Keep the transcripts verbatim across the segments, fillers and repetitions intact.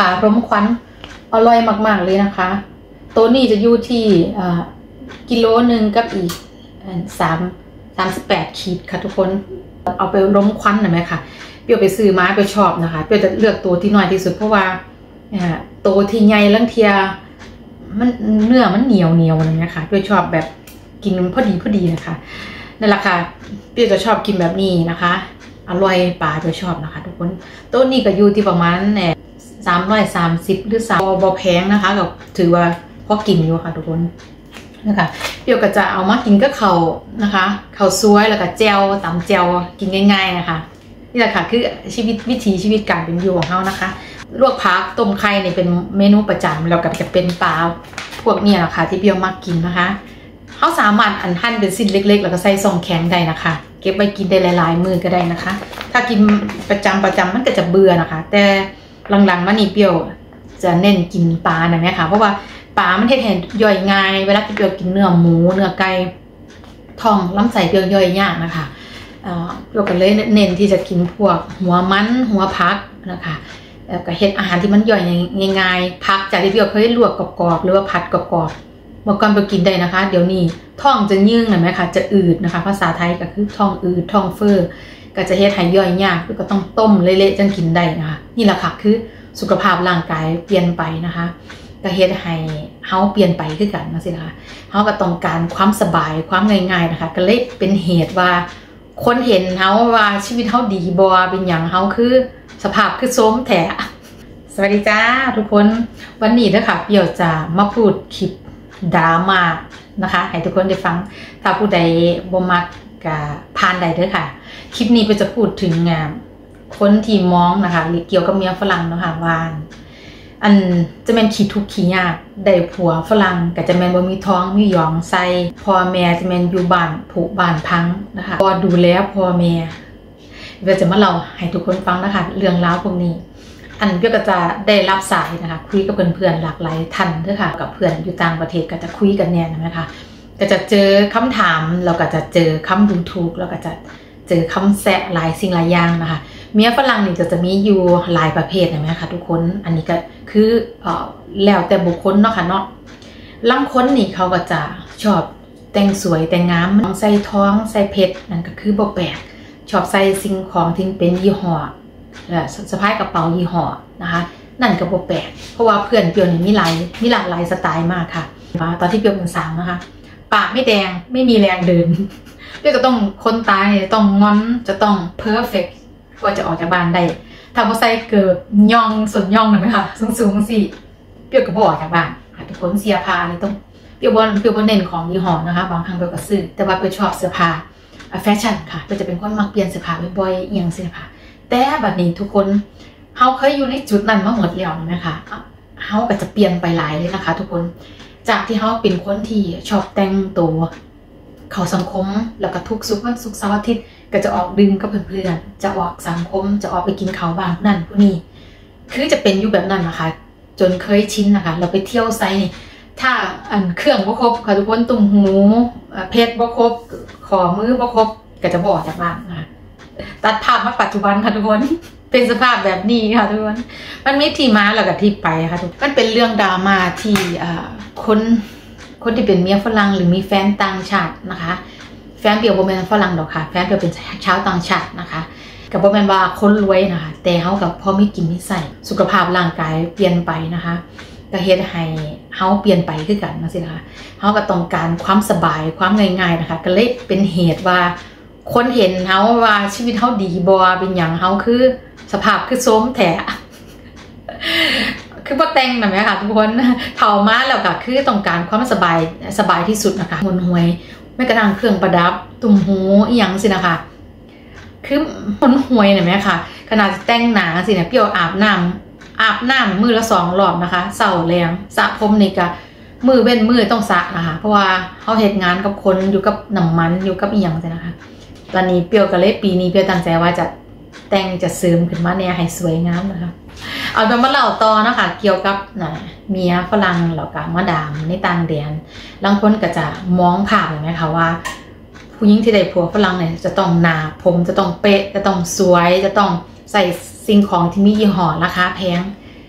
ปลาร่มควันอร่อยมากๆเลยนะคะตัวนี้จะอยู่ที่กิโลหนึ่งกับอีกสามสามสิบแปดขีดค่ะทุกคนเอาไปร่มควันหน่อยไหมคะเปรี้ยวไปซื้อมาไปชอบนะคะเปรี้ยวจะเลือกตัวที่น้อยที่สุดเพราะว่าตัวที่ใหญ่ลังเทียมันเนื้อมันเหนียวเหนียวอะไรเงี้ยค่ะเปรี้ยวชอบแบบกินพอดีพอดีนะคะนั่นแหละค่ะเปรี้ยวจะชอบกินแบบนี้นะคะอร่อยปลาเปรี้ยวชอบนะคะทุกคนตัวนี้ก็อยู่ที่ประมาณเนี่ยสามร้อยสามสิบหรือสามบอแพงนะคะก็ถือว่าพอกินอยู่ค่ะทุกคนนะคะเปรี้ยวก็จะเอามากินก็เขานะคะเขาซวยแล้วก็แจวตำแจวกินง่ายๆนะคะนี่แหละค่ะคือชีวิตวิถีชีวิตการเป็นอยู่ของเขานะคะลวกผักต้มไข่เนี่ยเป็นเมนูประจำแล้วก็จะเป็นปลาพวกนี้แหละค่ะที่เปรี้ยวมากกินนะคะเขาสามารถอันหั่นเป็นชิ้นเล็กๆแล้วก็ใส่ซองแข็งได้นะคะเก็บไว้กินได้หลายๆมือก็ได้นะคะถ้ากินประจำประจำมันก็จะเบื่อนะคะแต่หลังๆมานี่เปรี้ยวจะเน้นกินปลาหน่อยนะคะเพราะว่าปลามันเห็นย่อยง่ายเวลาเปรี้ยวกินเนื้อหมูเนื้อไก่ท้องลำไส้เปรี้ยวย่อยยากนะคะเปรี้ยวก็เลยเน้นที่จะกินพวกหัวมันหัวผักนะคะแล้วก็เฮ็ดอาหารที่มันย่อยง่ายๆผักจากที่เปรี้ยวเคยลวกกรอบๆหรือว่าผัดกรอบๆเมื่อก่อนเปรี้ยวกินได้นะคะเดี๋ยวนี้ท้องจะยืงหน่อยไหมคะจะอืดนะคะภาษาไทยก็คือท้องอืดท้องเฟ้อก็จะเฮ็ดให้ย่อยยากก็ต้องต้มเละๆจนกินได้นะคะนี่แหละค่ะคือสุขภาพร่างกายเปลี่ยนไปนะคะก็เฮ็ดให้เฮาเปลี่ยนไปคือกันนะสินะคะเฮาก็ต้องการความสบายความง่ายๆนะคะก็เลยเป็นเหตุว่าคนเห็นเฮาว่าชีวิตเฮาดีบ่เป็นหยังเฮาคือสภาพคือโซมแท้สวัสดีจ้าทุกคนวันนี้นะคะเปรี้ยวจะมาพูดคลิปดราม่านะคะให้ทุกคนได้ฟังถ้าผู้ใดบ่มักก็ผ่านได้เด้อค่ะคลิปนี้เปรี้ยวจะพูดถึงคนที่มองนะคะเกี่ยวกับเมียฝรั่งนะคะว่าอันจะเป็นขี้ทุกข์ขี้ยากได้ผัวฝรั่งก็จะแม่นบ่มีท้องมีหยองใส่พ่อแม่จะแม่นอยู่บ้านผุบ้านพังนะคะพอดูแลพ่อแม่เดี๋ยวจะมาเล่าให้ทุกคนฟังนะคะเรื่องราวพวกนี้อันเปรี้ยวก็จะได้รับสายนะคะคุยกับเพื่อนๆหลากหลายท่านด้วยค่ะกับเพื่อนอยู่ต่างประเทศก็จะคุยกันเนี่ยนะคะก็จะเจอคำถามเราก็จะเจอคำดูถูกแล้วก็จะเจอคำแซะหลายสิ่งหลายอย่างนะคะเมียฝรั่งนี่จะจะมีอยู่หลายประเภทนะคะทุกคนอันนี้ก็คือเอ่อแล้วแต่บุคคลเนาะค่ะเนาะบางคนนี่เขาก็จะชอบแต่งสวยแต่งงามใส่ท้องใส่เพชรนั่นก็คือบ่แปลกชอบใส่สิ่งของที่เป็นยี่ห้อและสะพายกระเป๋ายี่ห้อนะคะนั่นก็บ่แปลกเพราะว่าเพื่อนเปรี้ยวนี่มีหลายมีหลากหลายสไตล์มากค่ะตอนที่เปรี้ยวเป็นสาวนะคะปากไม่แดงไม่มีแรงเดินเปรี้ยวก็ต้องคนตายต้องงอนจะต้องเพอร์เฟกต์ก็จะออกจากบ้านได้ถ้าพอใส่เกิดย่องส่วนย่องหน่อยไหมคะสูงสูงสิเปรี้ยวก็บออกจากบ้านค่ะทุกคนเสียผ้าเลยต้องเปรี้ยวบอลเปรี้ยวบอลเน้นของยี่ห้อนะคะบางครั้งเปรี้ยวก็ซื้อแต่ว่าเปรี้ยวชอบเสื้อผ้าแฟชั่นค่ะเปรี้ยวจะเป็นคนมักเปลี่ยนเสื้อผ้าบ่อยๆเอียงเสื้อผ้าแต่บัดนี้ทุกคนเขาเคยอยู่ในจุดนั้นมาหมดแล้วนะคะเขาก็จะเปลี่ยนไปหลายเลยนะคะทุกคนจากที่เขาเป็นคนที่ชอบแต่งตัวเข้าสังคมแล้วก็ทุกสุขวันศุกร์เสาร์อาทิตย์ก็จะออกดื่มกับเพื่อนๆจะออกสังคมจะออกไปกินข้าวบ้างนั่นพวกนี้คือจะเป็นอยู่แบบนั้นนะคะจนเคยชินนะคะเราไปเที่ยวไซนี่ถ้าอันเครื่องบ่ครบค่ะทุกคนตุ่มหูเพชรบ่ครบขอมือบ่ครบก็จะบอกจากบ้านนะคะตัดภาพมาปัจจุบันค่ะทุกคนเป็นสภาพแบบนี้ค่ะทุกคนมันมีที่มาแล้วก็ที่ไปค่ะทุกมันเป็นเรื่องดราม่าที่คนคนที่เป็นเมียฝรั่งหรือมีแฟนต่างชาตินะคะแฟนเปรี้ยวบ่แม่นฝรั่งดอกค่ะแฟนเปรี้ยวเป็นชาวต่างชาตินะคะกับบ่แม่นว่าคนรวยนะคะแต่เฮากับพอมีกินมีใส่สุขภาพร่างกายเปลี่ยนไปนะคะก็เฮ็ดให้เฮาเปลี่ยนไปคือกันนะสินะคะเฮาก็ต้องการความสบายความง่ายๆนะคะก็เลยเป็นเหตุว่าคนเห็นเฮาว่าชีวิตเฮาดีบ่เป็นหยังเฮาคือสภาพคือโซมแท้คือพอแต่งแบบนี้ค่ะทุกคนเท่ามาแล้วก็คือต้องการความสบายสบายที่สุดนะคะหุ่นห่วยไม่กระทั่งเครื่องประดับตุ่มหูอีหยังสินะคะคือหุ่นห่วยเห็นไหมคะขนาดแต่งหนาสิเนี่ยเปรี้ยวอาบน้ำอาบน้ำมือละสองรอบนะคะเสาแรงสระผมนี่ก็มือเว้นมือต้องสระนะคะเพราะว่าเขาเหตุงานกับคนอยู่กับน้ำมันอยู่กับอีหยังสินะคะตอนนี้เปรี้ยวก็เลยปีนี้เปรี้ยวตั้งใจว่าจะแต่งจะเสริมขึ้นมาเนี่ยให้สวยงามนะคะเอาไปมาเล่าต่อนะคะเกี่ยวกับนะเมียฝรั่งแล้วก็มาดามในต่างแดนบางคนก็จะมองภาพเห็นไหมคะว่าผู้หญิงที่ได้ผัวฝรั่งเนี่ยจะต้องหนาผมจะต้องเป๊ะจะต้องสวยจะต้องใส่สิ่งของที่มียี่ห้อราคาแพง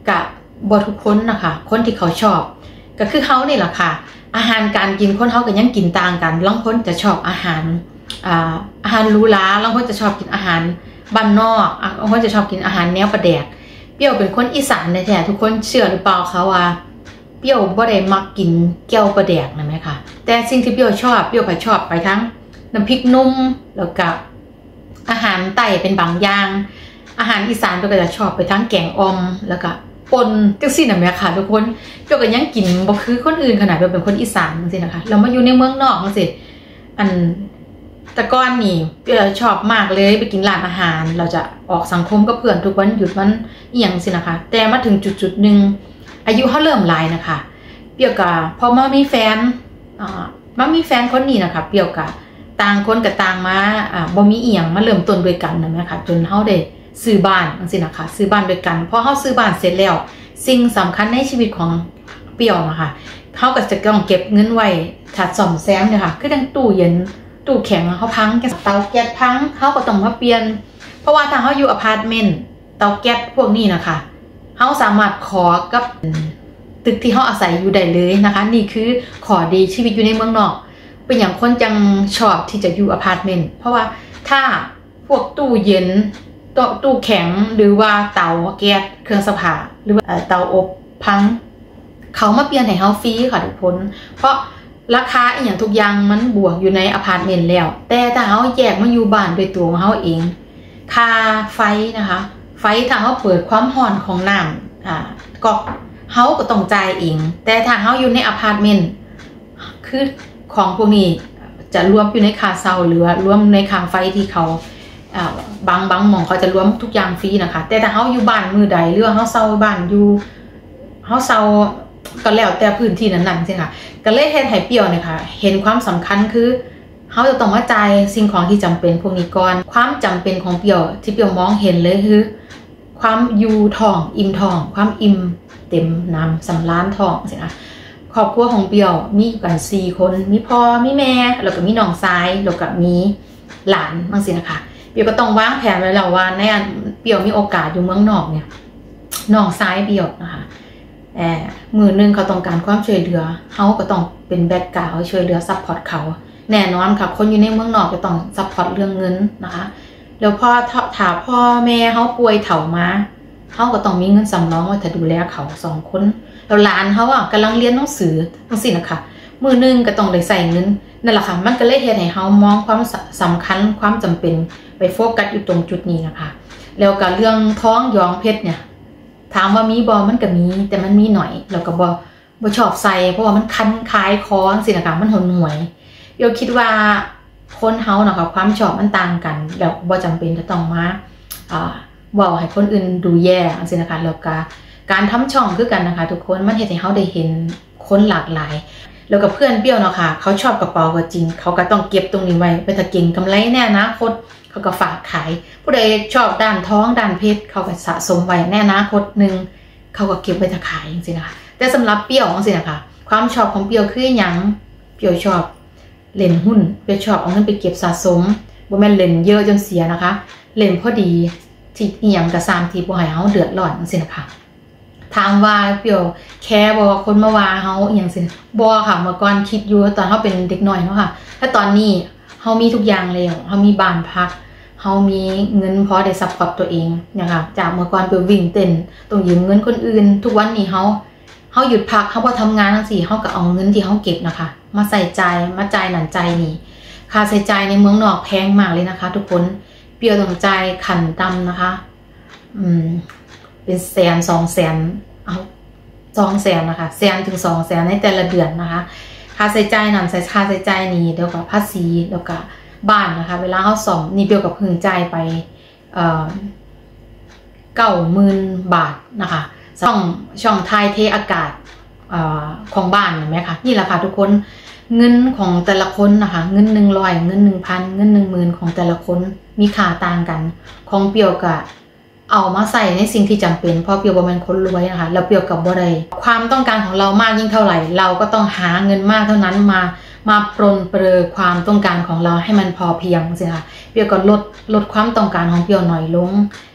กับบทุกคนนะคะคนที่เขาชอบก็คือเขานี่แหละค่ะอาหารการกินคนเขาก็ยังกินต่างกันบางคนจะชอบอาหารอ่าอาหารหรูหราบางคนจะชอบกินอาหารบ้านนอกบางคนจะชอบกินอาหารแนวประแดกเปรี้ยวเป็นคนอีสานแท้ๆทุกคนเชื่อหรือเปล่าคะว่าเปรี้ยวบ่ได้มักกินแก้วประแดกนะไหมคะแต่สิ่งที่เปรี้ยวชอบเปรี้ยวก็ชอบไปทั้งน้ำพริกนุ่มแล้วก็อาหารไต่เป็นบางอย่างอาหารอีสานเปรี้ยวก็จะชอบไปทั้งแกงอ่อมแล้วก็ปนจังซี่นะแม่ค่ะทุกคนเปรี้ยวก็ยังกินบ่คือคนอื่นขนาดเปรี้ยวเป็นคนอีสานจังซี่นะคะเรามาอยู่ในเมืองนอกจังซี่อันแต่ก่อนนี่เปรี้ยวชอบมากเลยไปกินร้านอาหารเราจะออกสังคมกับเพื่อนทุกวันหยุดวันอีหยังสินะคะแต่มาถึงจุดๆนึงอายุเขาเริ่มหลายนะคะเปรี้ยวก็พอมามีแฟนอ่ามามีแฟนคนนี้นะคะเปรี้ยวก็ต่างคนกับต่างมาอ่าบ่มีอีหยังมาเริ่มต้นด้วยกันนะแม่ค่ะจนเฮาได้ซื้อบ้านจังซี่นะคะซื้อบ้านด้วยกันพอเฮาซื้อบ้านเสร็จแล้วสิ่งสำคัญในชีวิตของเปรี้ยวนะคะเฮาก็จะต้องเก็บเงินไว้ถ้าซ่อมแซมเนี่ยค่ะคือทั้งตู้เย็นตู้แข็งเขาพังเตาแก๊สพังเขาก็ต้องมาเปลี่ยนเพราะว่าถ้าเขาอยู่อพาร์ตเมนต์เตาแก๊สพวกนี้นะคะเขาสามารถขอกับตึกที่เขาอาศัยอยู่ได้เลยนะคะนี่คือขอดีชีวิตอยู่ในเมืองนอกเป็นอย่างคนจังชอบที่จะอยู่อพาร์ตเมนต์เพราะว่าถ้าพวกตู้เย็นตู้แข็งหรือว่าเตาแก๊สเครื่องซักผ้าหรือว่าเตาอบพังเขามาเปลี่ยนให้เขาฟรีค่ะทุกคนเพราะราคาอย่างทุกอย่างมันบวกอยู่ในอพาร์ตเมนต์แล้วแต่ถ้าเขาแยกมาอยู่บ้านโดยตัวของเขาเองค่าไฟนะคะไฟถ้าเขาเปิดความร้อนของน้ำอ่าก็เขาก็ต้องจ่ายเองแต่ถ้าเขาอยู่ในอพาร์ตเมนต์คือของพวกนี้จะรวมอยู่ในค่าเช่าหรือรวมในค่าไฟที่เขาอ่าบางบางหม่องเขาจะรวมทุกอย่างฟรีนะคะแต่ถ้าเขาอยู่บ้านมือใดหรือว่าเขาเช่าบ้านอยู่เขาเช่าก็แล้วแต่พื้นที่นั้นๆใช่ค่ะก็เลยเฮ็ดให้เปรี้ยวเนี่ยค่ะเห็นความสำคัญคือเขาจะต้องมาจ่ายสิ่งของที่จำเป็นพวกนี้ก่อนความจำเป็นของเปรี้ยวที่เปรี้ยวมองเห็นเลยคือความอยู่ท้องอิ่มท้องความอิ่มเต็มน้ำสำราญท้องใช่ไหมครอบครัวของเปรี้ยวมีกันสี่คนมีพ่อมีแม่แล้วก็มีน้องชายแล้วก็มีหลานบางสินะคะเปรี้ยวก็ต้องวางแผนไว้แล้วว่าในเปรี้ยวมีโอกาสอยู่เมืองนอกเนี่ยน้องชายเปรี้ยวนะคะแอบมือนึงเขาต้องการความช่วยเหลือเขาก็ต้องเป็นแบ็คกราวด์ช่วยเหลือซัพพอร์ตเขาแน่นอนค่ะคนอยู่ในเมืองนอกก็ต้องซัพพอร์ตเรื่องเงินนะคะแล้วพอถามพ่อแม่เขาป่วยเฒ่ามาเขาก็ต้องมีเงินสำรองไว้ถ้าดูแลเขาสองคนแล้วหลานเขาอ่ะกำลังเรียนหนังสือทั้งสิ้นนะคะมือนึงก็ต้องได้ใส่เงินนั่นแหละค่ะมันก็เลยเห็นให้เขามองความสำคัญความจำเป็นไปโฟกัสอยู่ตรงจุดนี้นะคะแล้วก็เรื่องท้องยองเพชรเนี่ยถามว่ามีบอมันก็มีแต่มันมีหน่อยแล้วก็บอบอชอบใส่เพราะว่ามันคันคล้ายคอสินะคะมันหนหวยโยคิดว่าคนเฮาเนาะค่ะความชอบมันต่างกันแล้วบอจำเป็นจะต้องมาอ่าว่าให้คนอื่นดูแย่สินะคะแล้วก็การทำช่องคือกันนะคะทุกคนมันเห็นให้เฮาได้เห็นคนหลากหลายแล้วกับเพื่อนเปรี้ยวเนาะค่ะเขาชอบกระเป๋าก็จริงเขาก็ต้องเก็บตรงนี้ไว้เพื่อจะเก่งกำไรแน่นะคตเขาก็ฝากขายผู้ใดชอบด้านท้องด้านเพชรเขาก็สะสมไว้แน่นะคตหนึ่งเขาก็เก็บไว้จะขายจริงๆนะคะแต่สำหรับเปรี้ยวจริงๆนะคะความชอบของเปรี้ยวคืออย่างเปรี้ยวชอบเล่นหุ้นเปรี้ยวชอบเอาเงินไปเก็บสะสมบ่แม่นเล่นเยอะจนเสียนะคะเล่นพอดีที่อีหยังกระซามที่บ่ให้เฮาเดือดร้อนจริงๆนะคะถามว่าเปรี้ยวแค่บ่คนมาว่าเฮาอีหยังสิบ่ค่ะเมื่อก่อนคิดอยู่ตอนเฮาเป็นเด็กน้อยเนาะค่ะถ้าตอนนี้เฮามีทุกอย่างแล้วเฮามีบ้านพักเฮามีเงินพอได้ซัพพอร์ตตัวเองนะคะจากเมื่อก่อนไปวิ่งเต้นต้องยืมเงินคนอื่นทุกวันนี้เฮาเฮาหยุดพักเฮาบ่ทำงานจังซี่เฮาก็เอาเงินที่เฮาเก็บนะคะมาใส่ใจมาจ่ายนั่นจ่ายนี่ค่าใช้จ่ายในเมืองนอกแพงมากเลยนะคะทุกคนเปรี้ยวต้องจ่ายขั้นต่ำนะคะอืมเป็นแสนสองแสนเอาสองแสนนะคะแสนถึงสองแสนในแต่ละเดือนนะคะค่าใช้จ่ายนั่นใช้ค่าใช้จ่ายนี่เดี๋ยวกับภาษีแล้วก็บ้านนะคะเวลาเขาส่งนี่เปรี้ยวกับพึงจ่ายไปเอ่อเก้าหมื่นบาทนะคะช่องช่องทายเทอากาศเอ่อของบ้านเห็นไหมคะนี่แหละค่ะทุกคนเงินของแต่ละคนนะคะเงินหนึ่งร้อยเงินหนึ่งพันเงินหนึ่งหมื่นของแต่ละคนมีค่าต่างกันของเปรี้ยวกับเอามาใส่ในสิ่งที่จำเป็นเพราะเปรี้ยวบ่แม่นคนรวยนะคะแล้วเปรี้ยวกับบ่ได้ความต้องการของเรามากยิ่งเท่าไหร่เราก็ต้องหาเงินมากเท่านั้นมามาปรนเปรอความต้องการของเราให้มันพอเพียงสิค่ะเปรี้ยวก็ลดลดความต้องการของเปรี้ยวหน่อยลง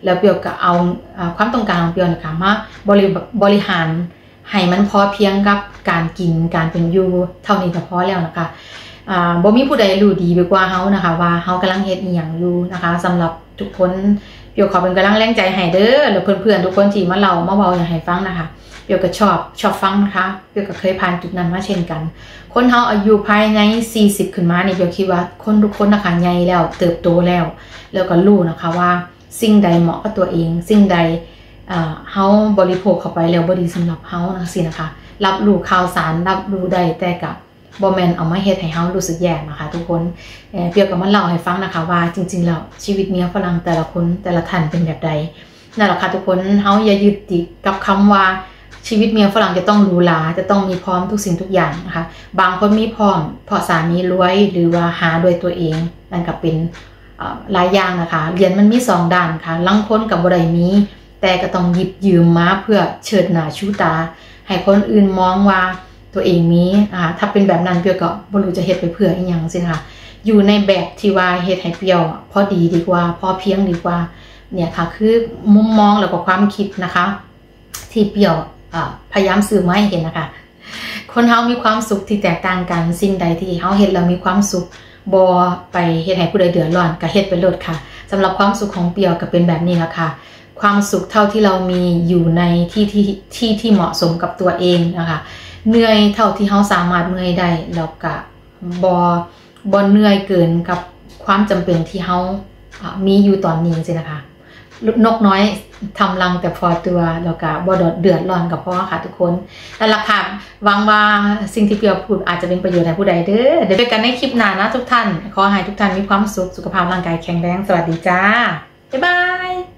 แล้วเปียวก็เอาความต้องการของเปียวนะคะมาบริบริหารให้มันพอเพียงกับการกินการเป็นอยู่เท่านี้ก็พอแล้วนะคะอ่าบ่มีผู้ใดรู้ดีไปกว่าเฮานะคะว่าเฮากำลังเฮ็ดอีหยังอยู่นะคะสำหรับทุกคนเปียวขอเป็นกำลังแรงใจให้เด้อแล้วเพื่อนๆทุกคนที่มาเล่ามาเว้าอย่างให้ฟังนะคะเปียวก็ชอบชอบฟังนะคะเปียวก็เคยผ่านจุดนั้นมาเช่นกันคนเฮาอายุภายในสี่สิบขึ้นมานี่เปียวคิดว่าคนทุกคนนะคะใหญ่แล้วเติบโตแล้วแล้วก็รู้นะคะว่าสิ่งใดเหมาะกับตัวเองสิ่งใดเฮาบริโภคเข้าไปแล้วบ่ดีสำหรับเฮานะสินะคะรับรู้ข่าวสารรับรู้ได้แต่กับบ่แม่นเอามาเฮ็ดให้เฮารู้สึกแย่นะคะทุกคนเอ่อเปียวก็มาเล่าให้ฟังนะคะว่าจริงๆแล้วชีวิตเมียฝรั่งแต่ละคนแต่ละท่านเป็นแบบใดนั่นแหละค่ะทุกคนเฮาอย่ายึดติดกับคำว่าชีวิตเมียฝรั่งจะต้องหรูหราจะต้องมีพร้อมทุกสิ่งทุกอย่างนะคะบางคนมีพร้อมเพราะสามีรวยหรือว่าหาด้วยตัวเองนั่นก็เป็นหลายอย่างนะคะเรียนมันมีสองด้านค่ะลังคนกับบ่ได้มีแต่ก็ต้องหยิบยืมมาเพื่อเชิดหน้าชูตาให้คนอื่นมองว่าตัวเองมีนะคะถ้าเป็นแบบนั้นเปียวก็บ่รู้จะเฮ็ดไปเพื่ออีหยังสินะคะอยู่ในแบบที่ว่าเฮ็ดให้เปียวพอดีดีกว่าพอเพียงดีกว่าเนี่ยค่ะคือมุมมองแล้วก็ความคิดนะคะที่เปียวพยายามสื่อมาให้เห็นนะคะคนเฮามีความสุขที่แตกต่างกันสิ่งใดที่เฮาเฮ็ดแล้วมีความสุขบ่ไปเฮ็ดให้ผู้ใดเดือดร้อนก็เฮ็ดไปโลดค่ะสำหรับความสุขของเปียวก็เป็นแบบนี้แหละค่ะความสุขเท่าที่เรามีอยู่ในที่ที่ที่ที่เหมาะสมกับตัวเองนะคะเหนื่อยเท่าที่เฮาสามารถเมื่อยได้แล้วก็บ่บ่เหนื่อยเกินกับความจำเป็นที่เฮามีอยู่ตอนนี้สินะคะนกน้อยทำรังแต่พอตัวแล้วก็บ่เดือดร้อนกับพ่อค่ะทุกคนแต่ละค่ะหวังว่าสิ่งที่เปียวพูดอาจจะเป็นประโยชน์ให้ผู้ใดเด้อเดี๋ยวไปกันในคลิปหน้านะทุกท่านขอให้ทุกท่านมีความสุขสุขภาพร่างกายแข็งแรงสวัสดีจ้าบ๊ายบาย